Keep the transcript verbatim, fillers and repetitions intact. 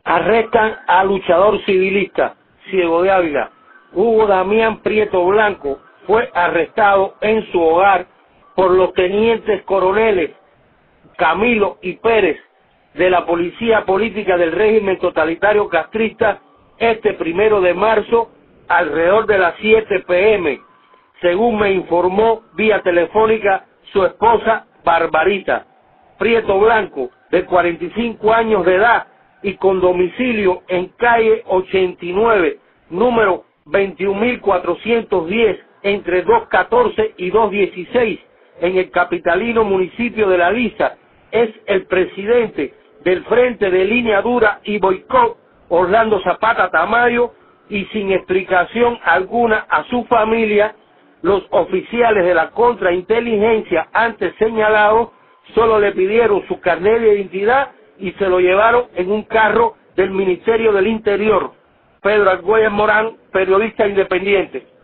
Arrestan a luchador civilista, Ciego de Ávila. Hugo Damián Prieto Blanco fue arrestado en su hogar por los tenientes coroneles Camilo y Pérez de la Policía Política del régimen totalitario castrista este primero de marzo alrededor de las siete pe eme, según me informó vía telefónica su esposa Barbarita. Prieto Blanco, de cuarenta y cinco años de edad y con domicilio en calle ochenta y nueve, número veintiún mil cuatrocientos diez, entre dos catorce y dos dieciséis, en el capitalino municipio de La Lisa, es el presidente del Frente de Línea Dura y Boicot, Orlando Zapata Tamayo, y sin explicación alguna a su familia, los oficiales de la contrainteligencia antes señalados solo le pidieron su carnet de identidad y se lo llevaron en un carro del Ministerio del Interior. Pedro Argüelles Morán, periodista independiente.